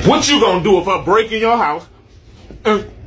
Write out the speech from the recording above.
What you gonna do if I break in your house and